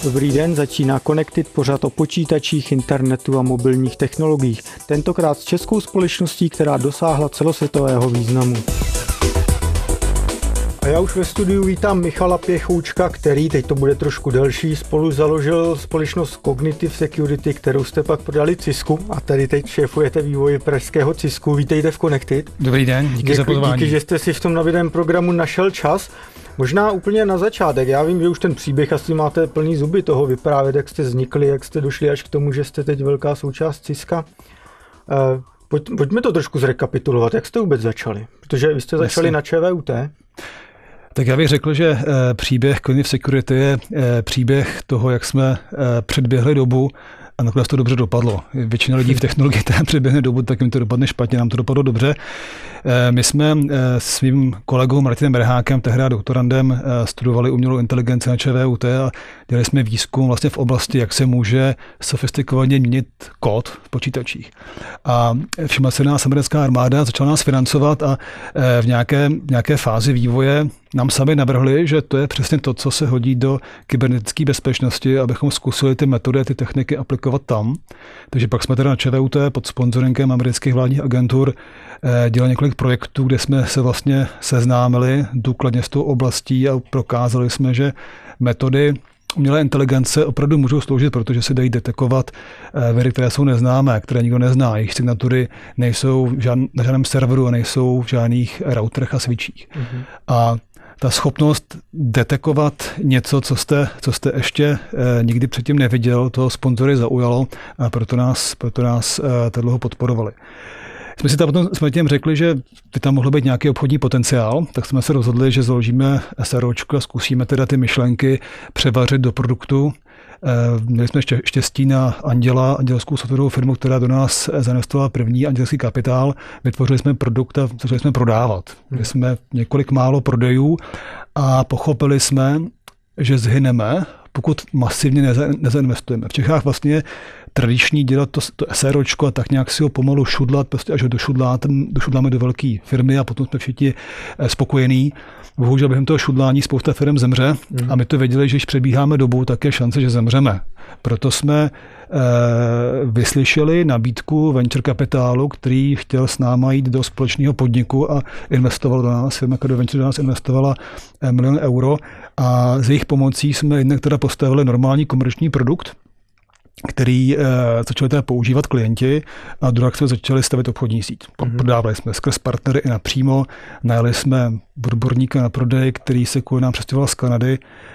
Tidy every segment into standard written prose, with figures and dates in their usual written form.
Dobrý den, začíná Connected, pořad o počítačích, internetu a mobilních technologiích. Tentokrát s českou společností, která dosáhla celosvětového významu. A já už ve studiu vítám Michala Pěchoučka, který, teď to bude trošku delší, spolu založil společnost Cognitive Security, kterou jste pak prodali Cisku a tady teď šéfujete vývoji pražského Cisku. Vítejte v Connected. Dobrý den, díky za pozvání. Díky, že jste si v tom nabitém programu našel čas. Možná úplně na začátek, já vím, že už ten příběh asi máte plný zuby toho vyprávět, jak jste vznikli, jak jste došli až k tomu, že jste teď velká součást Ciska. Pojďme to trošku zrekapitulovat, jak jste vůbec začali, protože vy jste začali na ČVUT. Tak já bych řekl, že příběh Cognitive Security je příběh toho, jak jsme předběhli dobu a nakonec to dobře dopadlo. Většina lidí v technologii, která předběhne dobu, tak jim to dopadne špatně, nám to dopadlo dobře. My jsme s svým kolegou Martinem Merhákem, tehdy doktorandem, studovali umělou inteligenci na ČVUT a dělali jsme výzkum vlastně v oblasti, jak se může sofistikovaně měnit kód v počítačích. A všimla se nás americká armáda, začala nás financovat a v nějaké fázi vývoje nám sami navrhli, že to je přesně to, co se hodí do kybernetické bezpečnosti, abychom zkusili ty metody a ty techniky aplikovat tam. Takže pak jsme teda na ČVUT pod sponzorinkem amerických vládních agentur dělali několik projektů, kde jsme se vlastně seznámili důkladně s tou oblastí a prokázali jsme, že metody umělé inteligence opravdu můžou sloužit, protože se dají detekovat viry, které jsou neznámé, které nikdo nezná. Jejich signatury nejsou na žádném serveru a nejsou v žádných routerech a switchích. Mm-hmm. A ta schopnost detekovat něco, co jste ještě nikdy předtím neviděl, to sponzory zaujalo a proto nás to dlouho podporovali. Jsme si tam potom tím řekli, že by tam mohlo být nějaký obchodní potenciál, tak jsme se rozhodli, že založíme SROčko a zkusíme teda ty myšlenky převařit do produktu. Měli jsme štěstí na andělskou softwarovou firmu, která do nás zainvestovala první andělský kapitál. Vytvořili jsme produkt a začali jsme prodávat. Měli jsme několik málo prodejů a pochopili jsme, že zhyneme, pokud masivně nezainvestujeme. V Čechách vlastně tradiční dělat to SROčko a tak nějak si ho pomalu šudlat, prostě až ho došudláme do velké firmy a potom jsme všichni spokojení. Bohužel během toho šudlání spousta firm zemře a my to věděli, že když přebíháme dobu, tak je šance, že zemřeme. Proto jsme vyslyšeli nabídku venture kapitálu, který chtěl s náma jít do společného podniku a investoval do nás. Firma do venture do nás investovala 1 milion euro a z jejich pomocí jsme jednak teda postavili normální komerční produkt, který začali teda používat klienti a druhá jsme začali stavit obchodní síť. Prodávali jsme skrz partnery i napřímo, najali jsme odborníka na prodej, který se kvůli nám přestěhoval z Kanady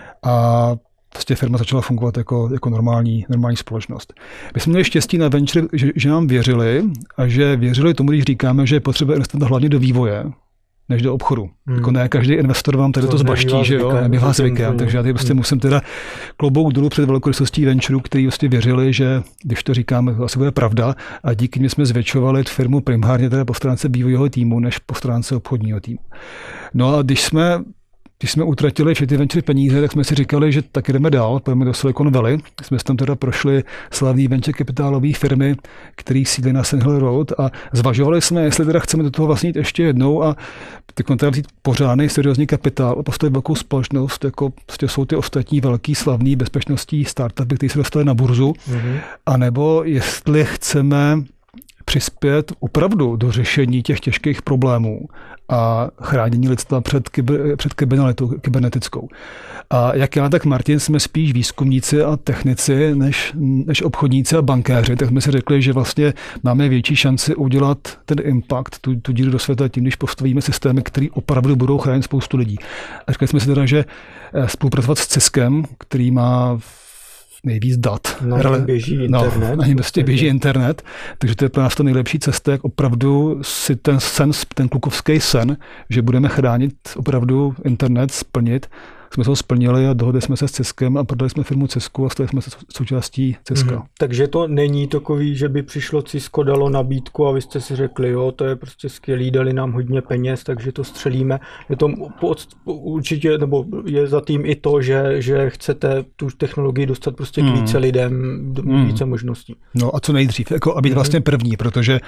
a prostě firma začala fungovat jako normální společnost. My jsme měli štěstí na venture, že nám věřili a že věřili tomu, když říkáme, že je potřeba investovat hlavně do vývoje, než do obchodu. Jako ne každý investor vám tady to zbaští, že jo, nebývá zvykem, takže já tady prostě musím teda klobouk dolů před velkorysostí venture, který prostě věřili, že když to říkáme, to asi bude pravda a díky nim jsme zvětšovali firmu primárně teda po stránce vývojového týmu, než po stránce obchodního týmu. No a když jsme utratili všechny venture peníze, tak jsme si říkali, že tak jdeme dál, pojďme do Silicon Valley. Jsme tam teda prošli slavný venture kapitálové firmy, který sídlí na Sand Hill Road a zvažovali jsme, jestli teda chceme do toho vlastnit ještě jednou a teď teda vzít pořádný seriózní kapitál a postavit velkou společnost, jako prostě jsou ty ostatní velký slavný bezpečnostní startupy, které se dostaly na burzu, anebo jestli chceme přispět opravdu do řešení těch těžkých problémů a chránění lidstva před kriminalitou kybernetickou. A jak já, tak Martin jsme spíš výzkumníci a technici než obchodníci a bankéři, tak jsme si řekli, že vlastně máme větší šanci udělat ten impact, tu díru do světa tím, když postavíme systémy, které opravdu budou chránit spoustu lidí. A řekli jsme si teda, že spolupracovat s Ciskem, který má nejvíc dat. Na něm běží internet. Na něm prostě běží internet, takže to je pro nás to nejlepší cesta, jak opravdu si ten klukovský sen, že budeme chránit opravdu internet, splnit. Jsme to splnili a dohodli jsme se s Ciskem a prodali jsme firmu Cisku a stali jsme se součástí Ciska. Takže to není takový, že by přišlo Cisko, dalo nabídku a vy jste si řekli, jo, to je prostě skvělý, dali nám hodně peněz, takže to střelíme. Je to určitě, nebo je za tím i to, že chcete tu technologii dostat prostě k více lidem, více možností. No a co nejdřív, jako a být vlastně první, protože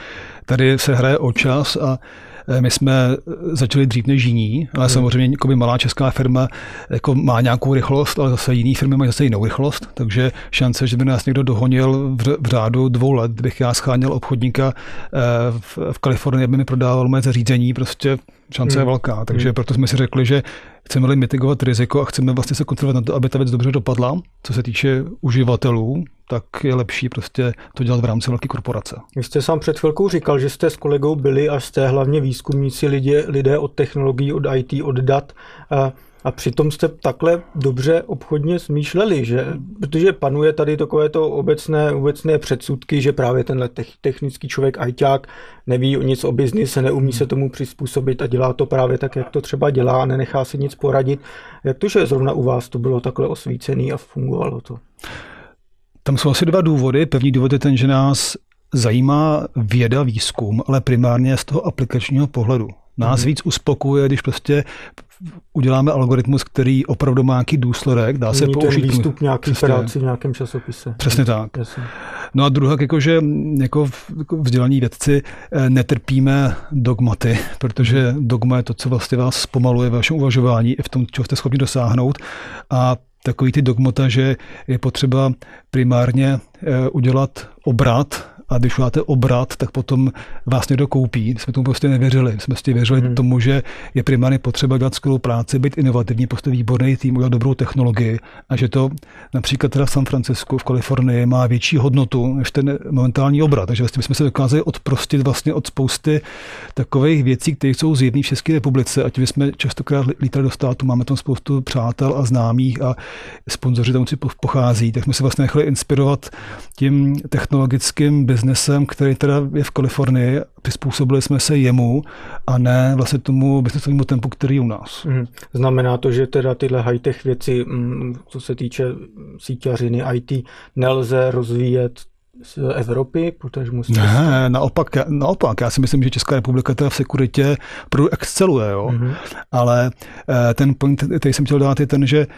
tady se hraje o čas a my jsme začali dřív než jiní, ale samozřejmě jako malá česká firma jako má nějakou rychlost, ale zase jiný firmy mají zase jinou rychlost, takže šance, že by nás někdo dohonil v řádu 2 let, kdybych já scháněl obchodníka v Kalifornii, aby mi prodával moje zařízení, prostě šance je velká. Takže proto jsme si řekli, že chceme mitigovat riziko a chceme vlastně se kontrolovat na to, aby ta věc dobře dopadla. Co se týče uživatelů, tak je lepší prostě to dělat v rámci velké korporace. Vy jste sám před chvilkou říkal, že jste s kolegou byli a jste hlavně výzkumníci, lidé od technologií, od IT, od dat. A přitom jste takhle dobře obchodně smýšleli, že? Protože panuje tady takovéto obecné předsudky, že právě tenhle technický člověk, ajťák, neví nic o biznise, neumí se tomu přizpůsobit a dělá to právě tak, jak to třeba dělá a nenechá si nic poradit. Jak to, že zrovna u vás to bylo takhle osvícený a fungovalo to? Tam jsou asi 2 důvody. První důvod je ten, že nás zajímá věda, výzkum, ale primárně z toho aplikačního pohledu. Nás víc uspokojuje, když prostě uděláme algoritmus, který opravdu má nějaký důsledek, dá se použít. Ten výstup nějaký práci v nějakém časopise. Přesně tak. Jasně. No a druhá, jakože jako vzdělaní vědci netrpíme dogmaty, protože dogma je to, co vlastně vás zpomaluje ve vašem uvažování i v tom, čeho jste schopni dosáhnout. A takový ty dogmata, že je potřeba primárně udělat obrat, a když uděláte obrat, tak potom vás někdo koupí. My jsme tomu prostě nevěřili. My jsme prostě věřili tomu, že je primárně potřeba dělat skvělou práci, být inovativní, prostě výborný tým, udělat dobrou technologii a že to například teda v San Francisku, v Kalifornii má větší hodnotu než ten momentální obrat. Takže vlastně jsme se dokázali odprostit vlastně od spousty takových věcí, které jsou zjevné v České republice. Ať jsme častokrát lítali do státu, máme tam spoustu přátel a známých a sponzoři tam pochází, tak jsme se vlastně nechali inspirovat tím technologickým biznesem, který teda je v Kalifornii, přizpůsobili jsme se jemu a ne vlastně tomu biznesovému tempu, který je u nás. Znamená to, že teda tyhle high-tech věci, co se týče síťařiny IT, nelze rozvíjet z Evropy? Ne, naopak. Já si myslím, že Česká republika teda v sekuritě exceluje, jo? Ale ten point, který jsem chtěl dát, je ten, že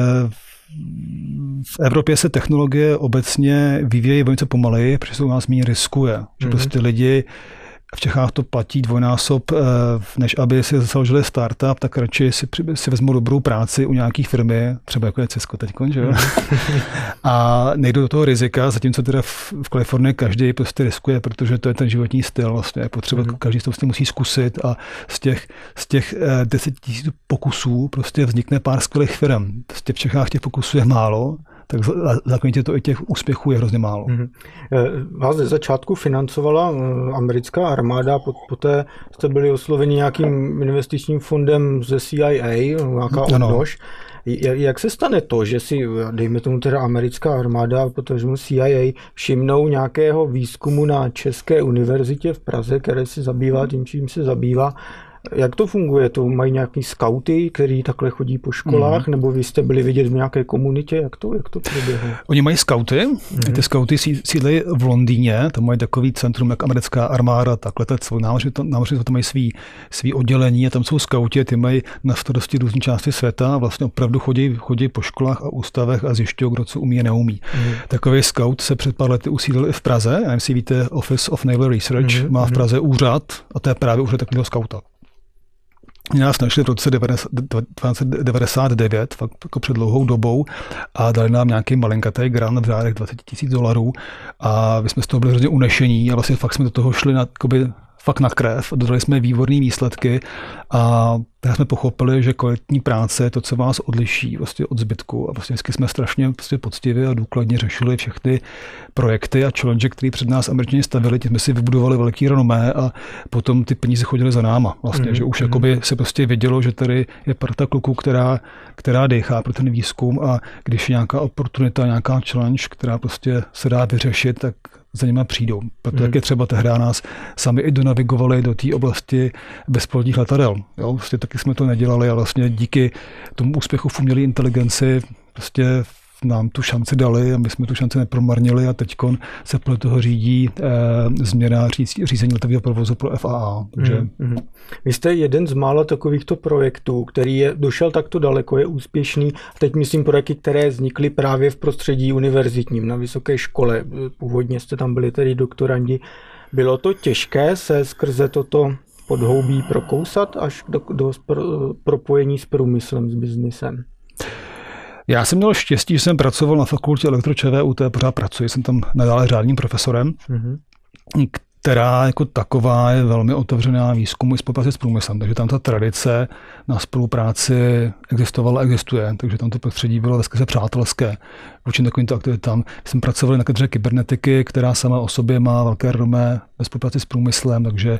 v Evropě se technologie obecně vyvíjejí velice pomaleji, protože se u nás méně riskuje. Že prostě lidi v Čechách to platí dvojnásob, než aby si založili startup, tak radši si vezmou dobrou práci u nějaký firmy, třeba jako je Cisco teďkon, že jo? A nejdou do toho rizika, zatímco teda v Kalifornii každý prostě riskuje, protože to je ten životní styl, vlastně je potřeba, každý to prostě musí zkusit a z těch 10 000 pokusů prostě vznikne pár skvělých firm. Prostě v Čechách těch pokusů je málo, tak zákonitě to i těch úspěchů je hrozně málo. Vás ze začátku financovala americká armáda, poté jste byli osloveni nějakým investičním fondem ze CIA, nějaká odnož. Jak se stane to, že si, dejme tomu teda americká armáda, protože CIA všimnou nějakého výzkumu na České univerzitě v Praze, které se zabývá tím, čím se zabývá? Jak to funguje? To mají nějaký skauty, který takhle chodí po školách, nebo vy jste byli vidět v nějaké komunitě? Jak to proběhlo? Oni mají skauty. Ty skauty sídlejí v Londýně, tam mají takový centrum, jak americká armáda, takhle svou námořnictvo, tam mají svý oddělení a tam jsou skauti, ty mají na starosti různé části světa a vlastně opravdu chodí po školách a ústavech a zjišťují, kdo co umí a neumí. Takový skaut se před pár lety usídlil i v Praze, já nevím, si víte, Office of Naval Research má v Praze úřad a to je právě úřad takového skauta. Nás našli v roce 1999, fakt jako před dlouhou dobou a dali nám nějaký malinkatý grant v řádech $20,000 a my jsme z toho byli hrozně unešení a vlastně fakt jsme do toho šli fakt na krev, dodali jsme výborné výsledky a tak jsme pochopili, že kvalitní práce je to, co vás odliší vlastně od zbytku a vlastně vždycky jsme strašně prostě poctivě a důkladně řešili všechny projekty a challenge, které před nás Američané stavili, tím jsme si vybudovali velký renomé a potom ty peníze chodily za náma vlastně, že už jakoby se prostě vědělo, že tady je parta kluků, která dechá pro ten výzkum a když je nějaká oportunita, nějaká challenge, která prostě se dá vyřešit, tak za nima přijdou. Proto tak je třeba tehdy nás sami i donavigovali do té oblasti bezpilotních letadel. Jo? Vlastně taky jsme to nedělali a vlastně díky tomu úspěchu v umělé inteligenci prostě nám tu šanci dali a my jsme tu šanci nepromarnili a teďkon se podle toho řídí změna řízení letového provozu pro FAA. Takže... Vy jste jeden z mála takovýchto projektů, který došel takto daleko, je úspěšný. Teď myslím projekty, které vznikly právě v prostředí univerzitním, na vysoké škole. Původně jste tam byli tedy doktorandi. Bylo to těžké se skrze toto podhoubí prokousat až do propojení s průmyslem, s biznisem? Já jsem měl štěstí, že jsem pracoval na fakultě elektro-ČVUT, pořád pracuji, jsem tam nadále řádným profesorem, která jako taková je velmi otevřená výzkumu i spolupráci s průmyslem, takže tam ta tradice na spolupráci existovala, existuje, takže tam to prostředí bylo veskrze přátelské vůči takovýmto aktivitám. Jsem pracoval na katedře kybernetiky, která sama o sobě má velké renomé ve spolupráci s průmyslem, takže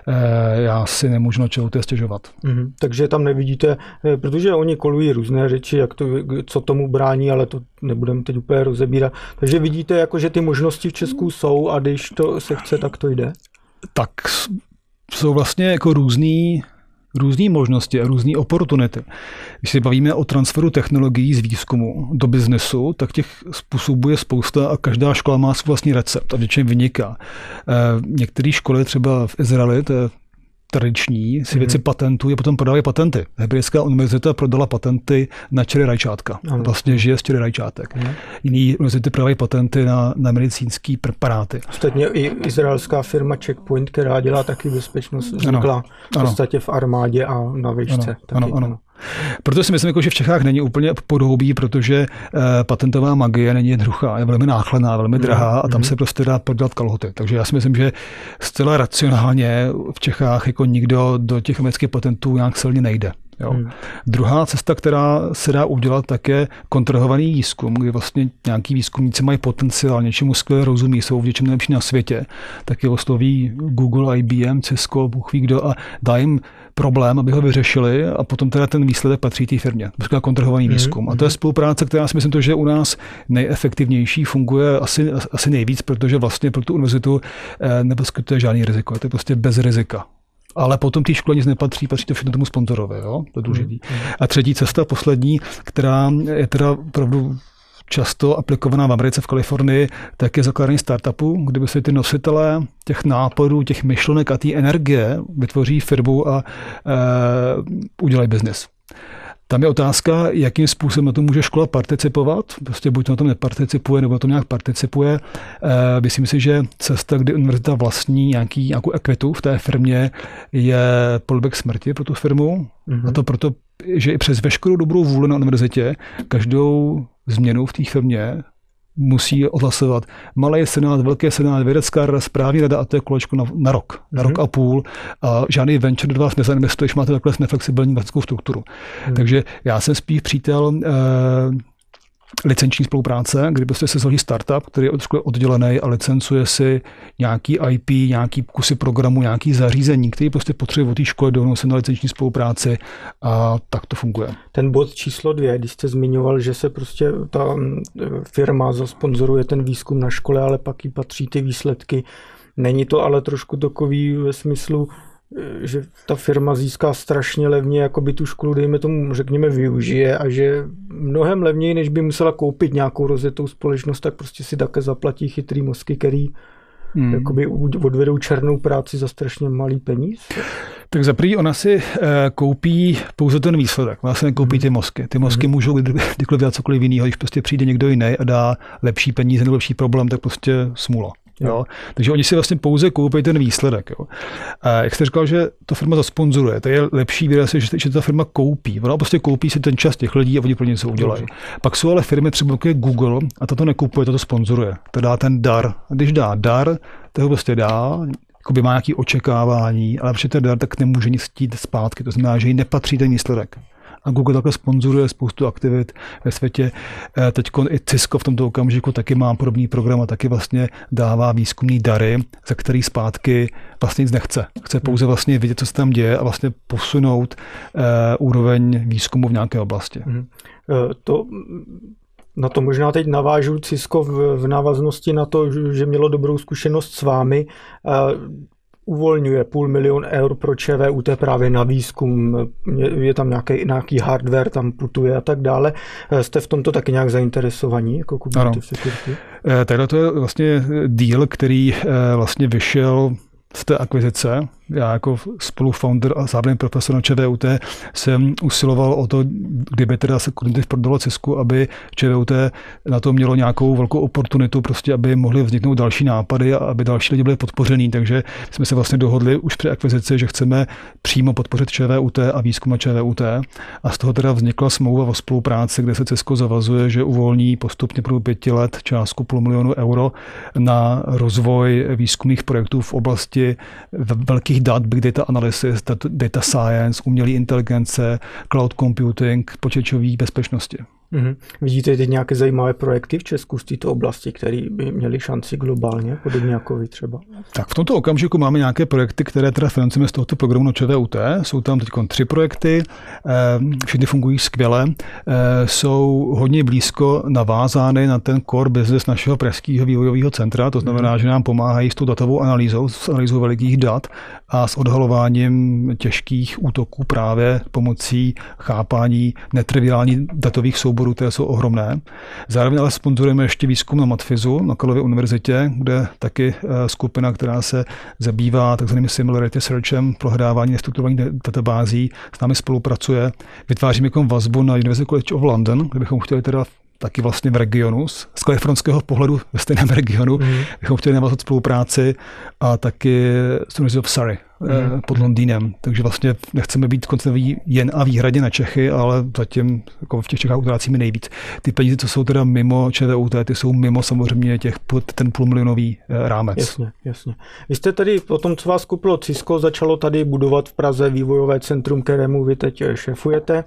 já si nemůžu na čeho stěžovat. Takže tam nevidíte, protože oni kolují různé řeči, co tomu brání, ale to nebudeme teď úplně rozebírat. Takže vidíte, jako, že ty možnosti v Česku jsou a když to se chce, tak to jde? Tak jsou vlastně jako různý možnosti a různý oportunity. Když se bavíme o transferu technologií z výzkumu do biznesu, tak těch způsobů je spousta a každá škola má svůj vlastní recept a většině vyniká. Některé školy třeba v Izraeli, to je tradiční, si věci patentují a potom prodávají patenty. Hebrejská univerzita prodala patenty na čtyři rajčátka. Vlastně žije z čtyři rajčátek. Jiný univerzity prodávají patenty na medicínský preparáty. Ostatně i izraelská firma Checkpoint, která dělá taky bezpečnost, vznikla v podstatě v armádě a na výšce. Ano. Proto si myslím, že v Čechách není úplně podhoubí, protože patentová magie není jednoduchá, je velmi nákladná, velmi drahá a tam se prostě dá prodat kalhoty. Takže já si myslím, že zcela racionálně v Čechách jako nikdo do těch amerických patentů nějak silně nejde. Jo. Druhá cesta, která se dá udělat, tak je kontrahovaný výzkum, kdy vlastně nějaký výzkumníci mají potenciál, něčemu skvěle rozumí, jsou v něčem nejlepší na světě, tak je osloví Google, IBM, Cisco, Bůh ví kdo a dá jim problém, aby ho vyřešili a potom teda ten výsledek patří té firmě. To je kontrahovaný výzkum. A to je spolupráce, která si myslím, že u nás nejefektivnější, funguje asi nejvíc, protože vlastně pro tu univerzitu neposkytuje žádný riziko. Je to prostě bez rizika. Ale potom té škole nic nepatří, patří to všechno tomu sponzorovi, jo? To je důležitý. A třetí cesta, poslední, která je teda opravdu často aplikovaná v Americe, v Kalifornii, tak je zakládání startupu, kdyby se ty nositelé těch nápadů, těch myšlenek a té energie vytvoří firmu a udělají biznis. Tam je otázka, jakým způsobem na to může škola participovat. Prostě buď to na tom neparticipuje, nebo na tom nějak participuje. Myslím si, že cesta, kdy univerzita vlastní nějakou ekvitu v té firmě, je polibek smrti pro tu firmu. A to proto, že i přes veškerou dobrou vůli na univerzitě každou změnu v té firmě musí odhlasovat malý senát, velký senát, vědecká rada, správní rada a to je kolečko na rok. Na rok a půl. A žádný venture do vás nezainvestuje, když máte takhle neflexibilní vlastnickou strukturu. Takže já jsem spíš přítel licenční spolupráce, kdy prostě se zvolí startup, který je oddělený a licencuje si nějaký IP, nějaký kusy programu, nějaký zařízení, který prostě potřebuje od té školy, dohodnou se na licenční spolupráci a tak to funguje. Ten bod číslo 2, když jste zmiňoval, že se prostě ta firma zasponzoruje ten výzkum na škole, ale pak jí patří ty výsledky. Není to ale trošku takový ve smyslu, že ta firma získá strašně levně, jako by tu školu, dejme tomu, řekněme, využije a že mnohem levněji, než by musela koupit nějakou rozjetou společnost, tak prostě si také zaplatí chytrý mozky, který jakoby odvedou černou práci za strašně malý peníz. Tak za první ona si koupí pouze ten výsledek, ona si nekoupí ty mozky. Ty mozky můžou kdykoliv dělat cokoliv jiného, když prostě přijde někdo jiný a dá lepší peníze nebo lepší problém, tak prostě smůla. Jo. Takže oni si vlastně pouze koupí ten výsledek. Jo. A jak jste říkal, že to firma zasponzoruje, to je lepší výraz, že ta firma koupí. Ona prostě koupí si ten čas těch lidí a oni pro něco udělají. Pak jsou ale firmy třeba jako je Google a to nekupuje, to sponzoruje. To dá ten dar. A když dá dar, to ho prostě dá, jakoby má nějaké očekávání, ale protože ten dar tak nemůže nic chtít zpátky. To znamená, že jí nepatří ten výsledek. A Google takhle sponzoruje spoustu aktivit ve světě. Teď i Cisco v tomto okamžiku taky má podobný program a taky vlastně dává výzkumný dary, za který zpátky vlastně nic nechce. Chce pouze vlastně vidět, co se tam děje a vlastně posunout úroveň výzkumu v nějaké oblasti. Na to možná teď navážu Cisco v návaznosti na to, že mělo dobrou zkušenost s vámi. Uvolňuje 500 000 eur pro ČVUT právě na výzkum, je tam nějaký hardware, tam putuje a tak dále. Jste v tomto taky nějak zainteresovaní, jako Kubernetes Security? Takhle to je vlastně deal, který vlastně vyšel z té akvizice Já jako spolufounder a zároveň profesor na ČVUT jsem usiloval o to, kdyby teda se Cognitiv prodalo Cisku, aby ČVUT na to mělo nějakou velkou oportunitu, prostě aby mohly vzniknout další nápady a aby další lidi byli podpoření. Takže jsme se vlastně dohodli už při akvizici, že chceme přímo podpořit ČVUT a výzkum na ČVUT. A z toho teda vznikla smlouva o spolupráci, kde se Cisco zavazuje, že uvolní postupně pro 5 let částku $500 000 euro na rozvoj výzkumných projektů v oblasti velkých dat, big data analysis, data science, umělé inteligence, cloud computing, počítačové bezpečnosti. Vidíte teď nějaké zajímavé projekty v Česku z této oblasti, které by měly šanci globálně, podobně jako vy třeba? Tak v tomto okamžiku máme nějaké projekty, které teda financujeme z tohoto programu na ČVUT. Jsou tam teď 3 projekty, všechny fungují skvěle, jsou hodně blízko navázány na ten core business našeho pražského vývojového centra, to znamená, že nám pomáhají s tou datovou analýzou, s analýzou velikých dat a s odhalováním těžkých útoků právě pomocí chápání netriviálních datových souborů, které jsou ohromné. Zároveň ale sponzorujeme ještě výzkum na Matfizu, na Karlově univerzitě, kde taky skupina, která se zabývá takzvaným similarity searchem, prohledávání nestrukturovaných databází, s námi spolupracuje. Vytváříme vazbu na University College of London, kde bychom chtěli teda taky vlastně v regionu, z kalifornského pohledu ve stejném regionu, bychom chtěli navázat spolupráci a taky z University of Surrey pod Londýnem. Takže vlastně nechceme být koncentroví jen a výhradně na Čechy, ale zatím jako v těch Čechách utrácíme nejvíc. Ty peníze, co jsou teda mimo ČVUT, ty jsou mimo samozřejmě ten půlmilionový rámec. Jasně. Vy jste tady po tom, co vás koupilo Cisco, začalo tady budovat v Praze vývojové centrum, kterému vy teď šéfujete.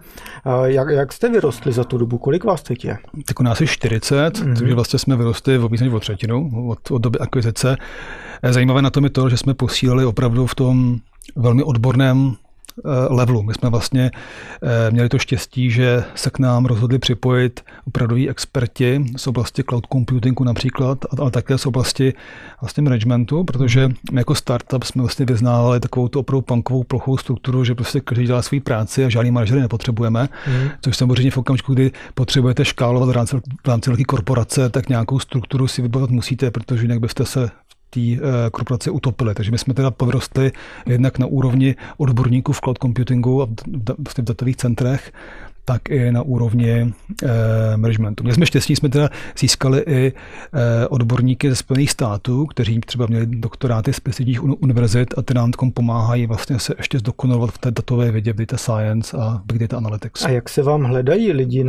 Jak jste vyrostli za tu dobu? Kolik vás teď je? Tak u nás je 40, takže vlastně jsme vyrostli o víc než o třetinu od doby akvizice. Zajímavé na tom je to, že jsme posílili opravdu v tom velmi odborném levelu. My jsme vlastně měli to štěstí, že se k nám rozhodli připojit opravdoví experti z oblasti cloud computingu například, ale také z oblasti vlastně managementu, protože my jako startup jsme vlastně vyznávali takovou tu opravdu punkovou plochou strukturu, že prostě každý dělá svou práci a žádný manažery nepotřebujeme, což samozřejmě v okamžiku, kdy potřebujete škálovat v rámci velké korporace, tak nějakou strukturu si vybavovat musíte, protože jinak byste se té korporace utopily. Takže my jsme teda povyrostli jednak na úrovni odborníků v cloud computingu a v datových centrech, tak i na úrovni managementu. Měli jsme štěstí, jsme teda získali i odborníky ze Spojených států, kteří třeba měli doktoráty z prestižních univerzit a ty nám pomáhají vlastně se ještě zdokonalovat v té datové vědě, v data science a big data analytics. A jak se vám hledají lidi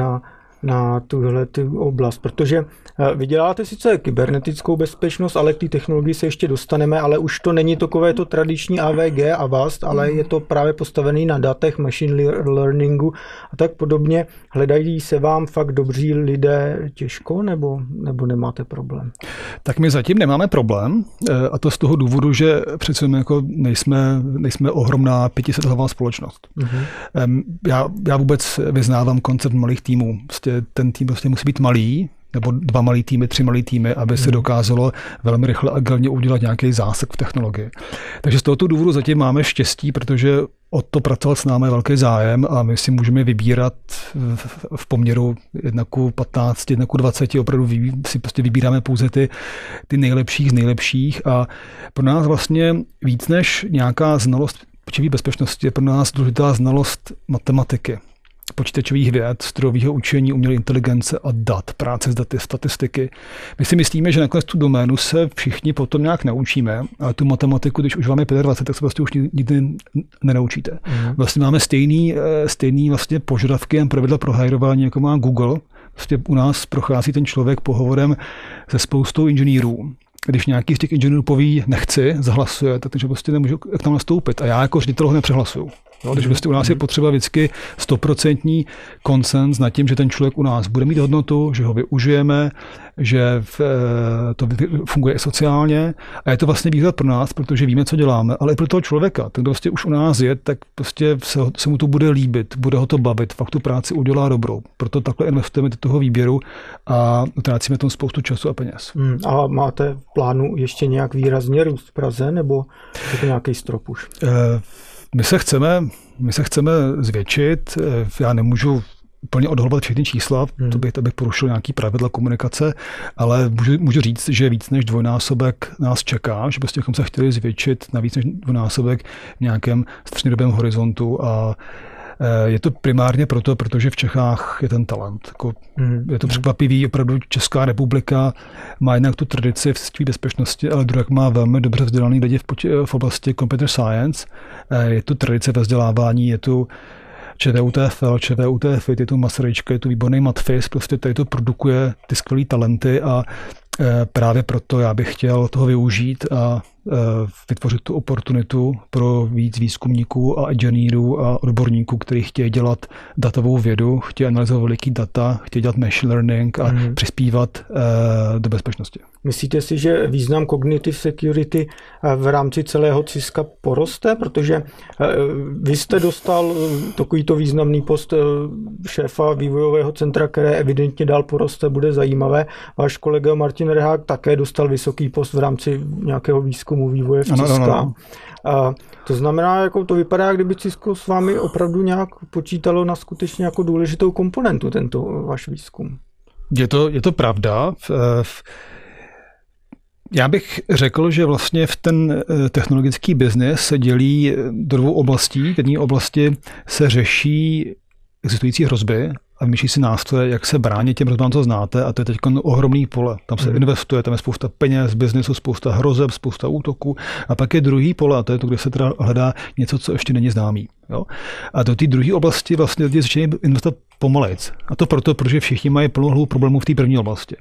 na tuhle oblast, protože vy děláte sice kybernetickou bezpečnost, ale k té technologii se ještě dostaneme, ale už to není takové to tradiční AVG a VAST, ale je to právě postavený na datech, machine learningu a tak podobně. Hledají se vám fakt dobří lidé těžko, nebo nemáte problém? Tak my zatím nemáme problém a to z toho důvodu, že přece jako nejsme ohromná 500hlavá společnost. Já vůbec vyznávám koncept malých týmů. Ten tým musí být malý, nebo 2 malý týmy, 3 malý týmy, aby se dokázalo velmi rychle a agilně udělat nějaký zásek v technologii. Takže z tohoto důvodu zatím máme štěstí, protože o to pracovat s námi je velký zájem a my si můžeme vybírat v poměru 1:15, 1:20, opravdu si prostě vybíráme pouze ty nejlepších z nejlepších a pro nás vlastně víc než nějaká znalost počítačové bezpečnosti je pro nás důležitá znalost matematiky, počítačových věd, strojového učení, umělé inteligence a dat, práce s daty, statistiky. My si myslíme, že nakonec tu doménu se všichni potom nějak naučíme, ale tu matematiku, když už máme 25, tak se vlastně už nikdy nenaučíte. Vlastně máme stejný vlastně požadavky a pravidla pro hajrování, jako má Google. Vlastně u nás prochází ten člověk pohovorem se spoustou inženýrů. Když nějaký z těch inženýrů poví nechci, zahlasuje, takže prostě nemůžu k nám nastoupit. A já jako ředitel ho nepřehlasuju. Takže prostě u nás je potřeba vždycky 100% konsens nad tím, že ten člověk u nás bude mít hodnotu, že ho využijeme, že to funguje i sociálně. A je to vlastně výhoda pro nás, protože víme, co děláme, ale i pro toho člověka. Ten, kdo prostě už u nás je, tak prostě se mu to bude líbit, bude ho to bavit, fakt tu práci udělá dobrou. Proto takhle investujeme do toho výběru a utrácíme tomu spoustu času a peněz. A máte v plánu ještě nějak výrazně růst v Praze, nebo je to nějaký strop už? My se chceme zvětšit. Já nemůžu úplně odhalovat všechny čísla, to bych porušil nějaký pravidla komunikace, ale můžu říct, že víc než dvojnásobek nás čeká, že prostě bychom se chtěli zvětšit na víc než dvojnásobek v nějakém střednědobém horizontu a je to primárně proto, protože v Čechách je ten talent. Je to překvapivý, opravdu Česká republika má jednak tu tradici v sítové bezpečnosti, ale druhá má velmi dobře vzdělaný lidi v oblasti computer science. Je tu tradice ve vzdělávání, je tu ČVUTFL, ČVUTFIT, je tu Masaryčka, je tu výborný Matfis, prostě tady to produkuje ty skvělý talenty a právě proto já bych chtěl toho využít a vytvořit tu oportunitu pro víc výzkumníků a inženýrů a odborníků, kteří chtějí dělat datovou vědu, chtějí analyzovat veliký data, chtějí dělat machine learning a přispívat do bezpečnosti. Myslíte si, že význam cognitive security v rámci celého CISCA poroste? Protože vy jste dostal takovýto významný post šéfa vývojového centra, které evidentně dál poroste, bude zajímavé. Váš kolega Martin Rehák také dostal vysoký post v rámci nějakého výzkumu vývoje v CISCA. Ano. To znamená, jako to vypadá, kdyby CISCO s vámi opravdu nějak počítalo na skutečně jako důležitou komponentu tento váš výzkum. Je to pravda. Já bych řekl, že vlastně v ten technologický biznis se dělí do dvou oblastí. V jedné oblasti se řeší existující hrozby a vymýšlí si nástroje, jak se bránit těm hrozbám, co znáte, a to je teď ohromný pole. Tam se investuje, tam je spousta peněz, biznesu, spousta hrozeb, spousta útoků. A pak je druhý pole, a to je to, kde se teda hledá něco, co ještě není známý. Jo? A do té druhé oblasti vlastně lidi začínají investovat pomalejc. A to proto, protože všichni mají plnou hlavu problémů v té první oblasti.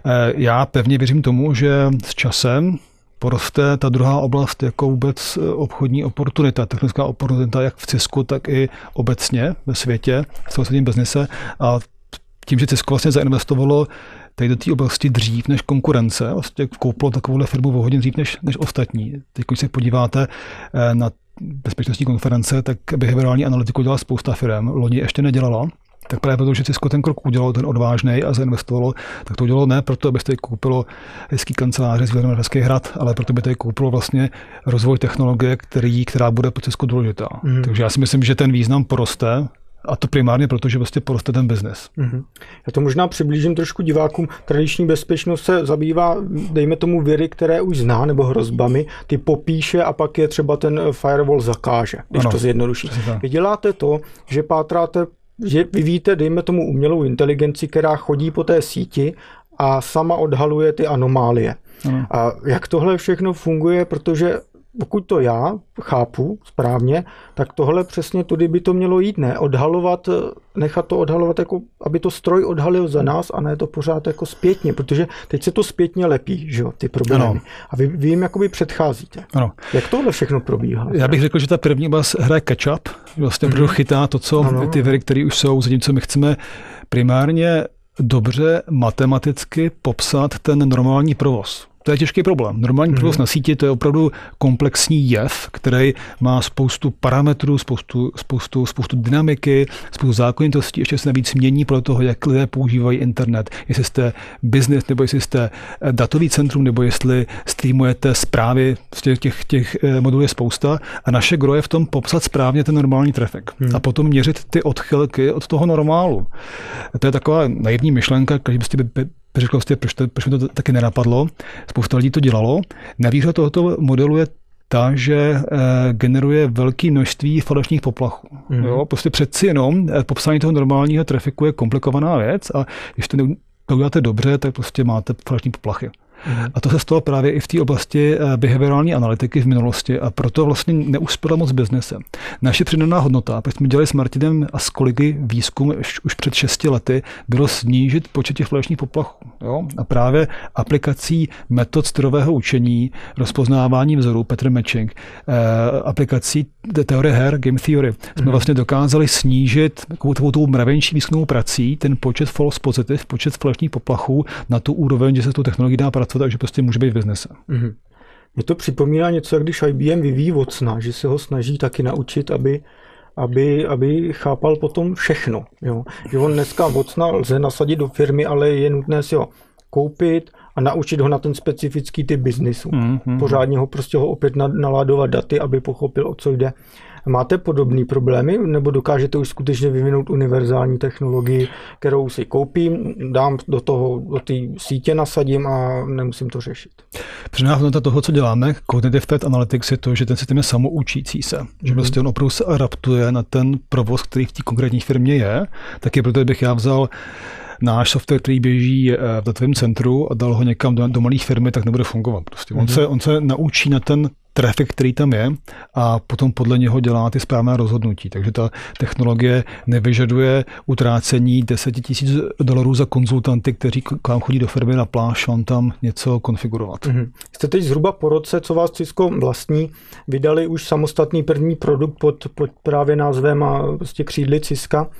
Já pevně věřím tomu, že s časem poroste ta druhá oblast jako vůbec obchodní oportunita, technická oportunita jak v CISCu, tak i obecně ve světě, v celosvětním biznise. A tím, že CISCO vlastně zainvestovalo tady do té oblasti dřív než konkurence, vlastně koupilo takovouhle firmu o hodně dřív než ostatní. Teď, když se podíváte na bezpečnostní konference, tak behaviorální analytiku dělala spousta firm, loni ještě nedělala. Tak právě protože CISCO ten krok udělalo, ten odvážnej a zainvestovalo, tak to udělalo ne proto, abyste koupilo hezký kanceláře z výhledem na Hezký hrad, ale proto by tady koupilo vlastně rozvoj technologie, která bude pro CISCO důležitá. Takže já si myslím, že ten význam poroste, a to primárně proto, že vlastně poroste ten biznes. Já to možná přiblížím trošku divákům. Tradiční bezpečnost se zabývá, dejme tomu, viry, které už zná, nebo hrozbami, ty popíše a pak je třeba ten firewall zakáže, když to zjednoduší. Vy děláte to, že pátráte, že vyvíjíte, dejme tomu, umělou inteligenci, která chodí po té síti a sama odhaluje ty anomálie. A jak tohle všechno funguje, protože pokud to já chápu správně, tak tohle přesně tudy by to mělo jít, ne? Odhalovat, nechat to odhalovat, jako aby to stroj odhalil za nás a ne to pořád jako zpětně, protože teď se to zpětně lepí, že jo, ty problémy. Ano. A vy jim jakoby předcházíte. Ano. Jak tohle všechno probíhá? Já bych řekl, že ta první oblast hraje catch-up, vlastně chytá to, co ty viry, které už jsou, zatímco my chceme primárně dobře matematicky popsat ten normální provoz. To je těžký problém. Normální provoz na síti, to je opravdu komplexní jev, který má spoustu parametrů, spoustu dynamiky, spoustu zákonitostí, ještě se navíc mění podle toho, jak lidé používají internet. Jestli jste business, nebo jestli jste datový centrum, nebo jestli streamujete zprávy, těch modulů je spousta. A naše gro je v tom popsat správně ten normální trafik. A potom měřit ty odchylky od toho normálu. To je taková naivní myšlenka, když byste řekl, proč mi to taky nenapadlo. Spousta lidí to dělalo. Nevýhoda tohoto modelu je ta, že generuje velké množství falešných poplachů. Jo? Prostě přeci jenom popsání toho normálního trafiku je komplikovaná věc a když to uděláte dobře, tak prostě máte falešní poplachy. A to se stalo právě i v té oblasti behaviorální analytiky v minulosti a proto vlastně neuspěla moc biznesem. Naše přidaná hodnota, protože jsme dělali s Martinem a s kolegy výzkum už před 6 lety, bylo snížit počet těch falešných poplachů. Jo? A právě aplikací metod strojového učení, rozpoznávání vzorů, pattern matching, aplikací teorie her, game theory, jsme vlastně dokázali snížit takovou mravenčí výzkumnou prací ten počet false positive, počet falešných poplachů na tu úroveň, že se tu technologii dá pracovat, takže prostě může být v biznese. Mně to připomíná něco, jak když IBM vyvíjí Watsona, že se ho snaží taky naučit, aby chápal potom všechno. Jo. Že on dneska Watsona lze nasadit do firmy, ale je nutné si ho koupit a naučit ho na ten specifický typ biznisu. Pořádně ho opět naládovat daty, aby pochopil, o co jde. Máte podobné problémy, nebo dokážete už skutečně vyvinout univerzální technologii, kterou si koupím, dám do té sítě nasadím a nemusím to řešit? Přidaná hodnota toho, co děláme, Cognitive Threat Analytics, je to, že ten systém je samoučící se. Že prostě on opravdu se adaptuje na ten provoz, který v té konkrétní firmě je. Taky proto bych já vzal náš software, který běží v datovém centru a dal ho někam do malé firmy, tak nebude fungovat. Prostě. On se naučí na ten trafik, který tam je a potom podle něho dělá ty správné rozhodnutí. Takže ta technologie nevyžaduje utrácení $10,000 za konzultanty, kteří k vám chodí do firmy na pláž, vám tam něco konfigurovat. Jste teď zhruba po roce, co vás Cisco vlastní, vydali už samostatný první produkt pod právě názvem a prostě křídly Cisca.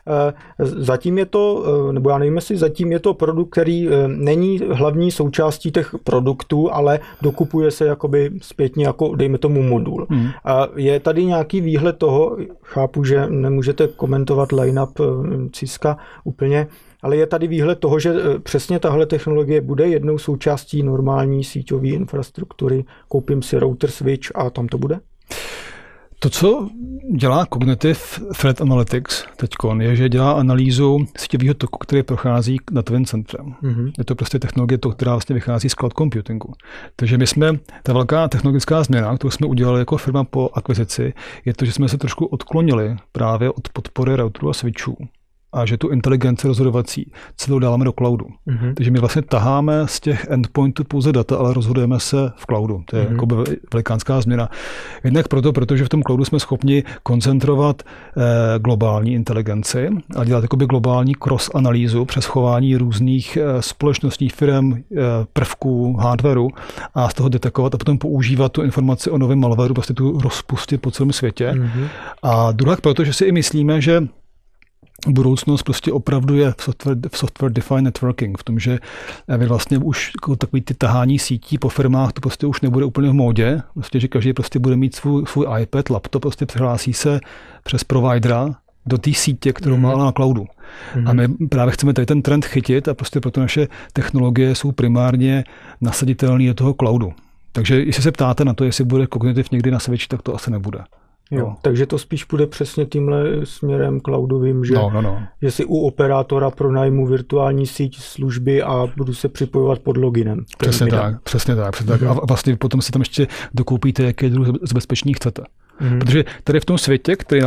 Zatím je to, nebo já nevím, jestli zatím je to produkt, který není hlavní součástí těch produktů, ale dokupuje se jakoby zpětně jako, dejme tomu, modul. Je tady nějaký výhled toho, chápu, že nemůžete komentovat line-up Cisca úplně, ale je tady výhled toho, že přesně tahle technologie bude jednou součástí normální síťové infrastruktury, koupím si router switch a tam to bude? To, co dělá Cognitive Threat Analytics teďkon, je, že dělá analýzu síťového toku, který prochází datovým centrem. Je to prostě technologie, která vlastně vychází z cloud computingu. Takže ta velká technologická změna, kterou jsme udělali jako firma po akvizici, je to, že jsme se trošku odklonili právě od podpory routerů a switchů. A že tu inteligenci rozhodovací celou dáváme do cloudu. Takže my vlastně taháme z těch endpointů pouze data, ale rozhodujeme se v cloudu. To je jako velikánská změna. Jednak protože v tom cloudu jsme schopni koncentrovat globální inteligenci a dělat jakoby globální cross-analýzu přes chování různých společností, firem, prvků, hardwareu a z toho detekovat a potom používat tu informaci o novém malwareu, prostě tu rozpustit po celém světě. A druhá, protože si i myslíme, že budoucnost prostě opravdu je v software defined networking, v tom, že vy vlastně už jako takový ty tahání sítí po firmách, to prostě už nebude úplně v módě, prostě, že každý prostě bude mít svůj iPad, laptop, prostě přihlásí se přes providera do té sítě, kterou má na cloudu. A my právě chceme tady ten trend chytit a prostě proto naše technologie jsou primárně nasaditelné do toho cloudu. Takže jestli se ptáte na to, jestli bude Cognitive někdy na switch, tak to asi nebude. Jo, takže to spíš půjde přesně tímhle směrem cloudovým, že, že si u operátora pronajmu virtuální síť služby a budu se připojovat pod loginem. Přesně tak. A vlastně potom si tam ještě dokoupíte, jaké druh zabezpečení chcete. Protože tady v tom světě, který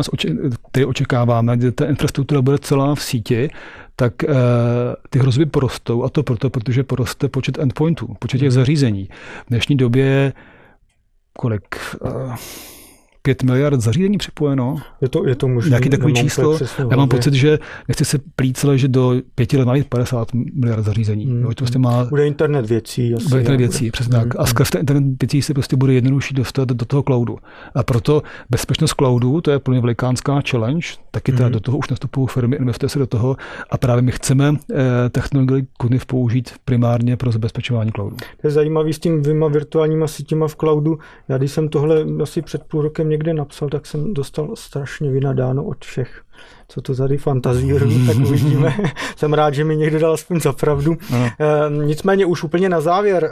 očekáváme, kde ta infrastruktura bude celá v síti, tak ty hrozby porostou a to protože poroste počet endpointů, počet těch zařízení. V dnešní době kolik... 5 miliard zařízení připojeno. Je to možná. Nějaký takový číslo. Já mám pocit, že nechci se plícele, že do 5 let má 50 miliard zařízení. To prostě bude internet věcí. Bude internet věcí, přesně tak. A skrz internet věcí se prostě bude jednodušší dostat do toho cloudu. A proto bezpečnost cloudu, to je plně velikánská challenge, taky teda do toho už nastupují firmy, investuje se do toho a právě my chceme technologii Cognitive použít primárně pro zabezpečování cloudu. To je zajímavý s tím dvěma virtuálníma sítěma v cloudu. Já když jsem tohle asi před půl rokem někde napsal, tak jsem dostal strašně vynadáno od všech, co to tady fantazírují, tak uvidíme. Jsem rád, že mi někdo dal aspoň za pravdu. Nicméně už úplně na závěr,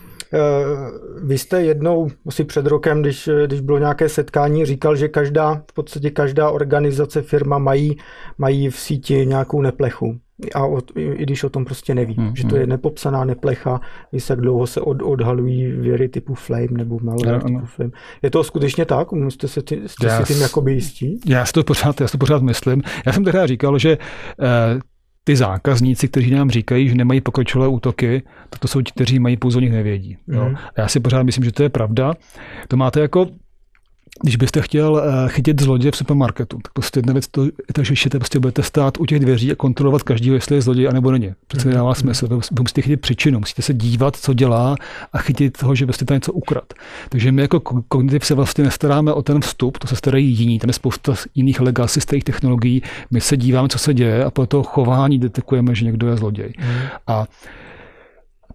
vy jste jednou, asi před rokem, když bylo nějaké setkání, říkal, že v podstatě každá organizace, firma mají v síti nějakou neplechu. A i když o tom prostě neví, že to je nepopsaná neplecha, víš, jak dlouho se odhalují věry typu Flame nebo malware typu Flame. Je to skutečně tak? Jste si tím jakoby jistí? Já si to pořád myslím. Já jsem tehdy říkal, že ty zákazníci, kteří nám říkají, že nemají pokročilé útoky, tak to jsou ti, kteří mají pouze o nich nevědí. Jo? A já si pořád myslím, že to je pravda. To máte jako když byste chtěl chytit zloděje v supermarketu, tak prostě jedna věc to je, že prostě budete stát u těch dveří a kontrolovat každého, jestli je zloděj a nebo není. Přece nedává smysl. Vy musíte chytit příčinu, musíte se dívat, co dělá a chytit toho, že byste tam něco ukrad. Takže my jako Cognitive se vlastně nestaráme o ten vstup, to se starají jiní, tam je spousta jiných legacy starých technologií. My se díváme, co se děje a podle toho chování detekujeme, že někdo je zloděj. A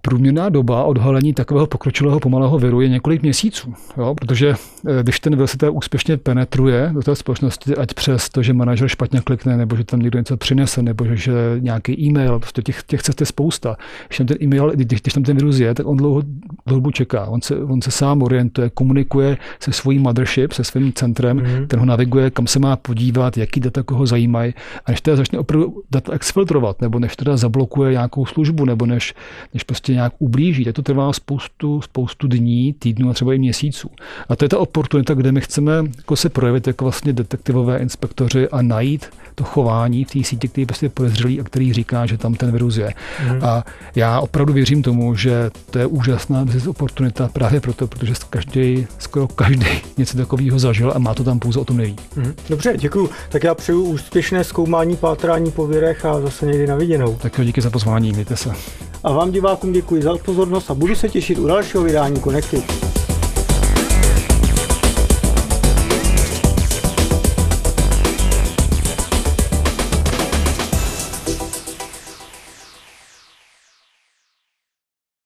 průměrná doba odhalení takového pokročilého pomalého viru je několik měsíců. Jo? Protože když ten vir se úspěšně penetruje do té společnosti, ať přes to, že manažer špatně klikne, nebo že tam někdo něco přinese, nebo že nějaký e-mail, prostě těch cest je spousta. Když tam ten e-mail, když tam ten virus je, tak on dlouho čeká. On se sám orientuje, komunikuje se svojí mothership, se svým centrem, ten ho naviguje, kam se má podívat, jaký data koho zajímají. A než teda začne opravdu data exfiltrovat, nebo než teda zablokuje nějakou službu, nebo než prostě nějak ublíží, tak to trvá spoustu dní, týdnů a třeba i měsíců. A to je ta oportunita, kde my chceme jako se projevit jako vlastně detektivové inspektoři a najít to chování v té síti, který je prostě podezřelý a který říká, že tam ten virus je. A já opravdu věřím tomu, že to je úžasná oportunita právě proto, protože skoro každý něco takového zažil a má to tam, pouze o tom neví. Dobře, děkuju. Tak já přeju úspěšné zkoumání, pátrání po virech a zase někdy na viděnou. Tak jo, díky za pozvání, mějte se. A vám divákům děkuji za pozornost a budu se těšit u dalšího vydání Connected.